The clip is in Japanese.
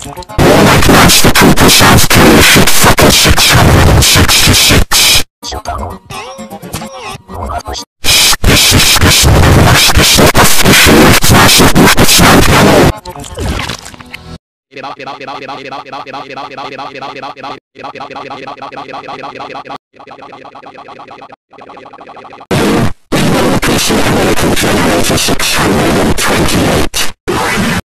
That's the Purple South Korea shit fucking 666. Generation 628.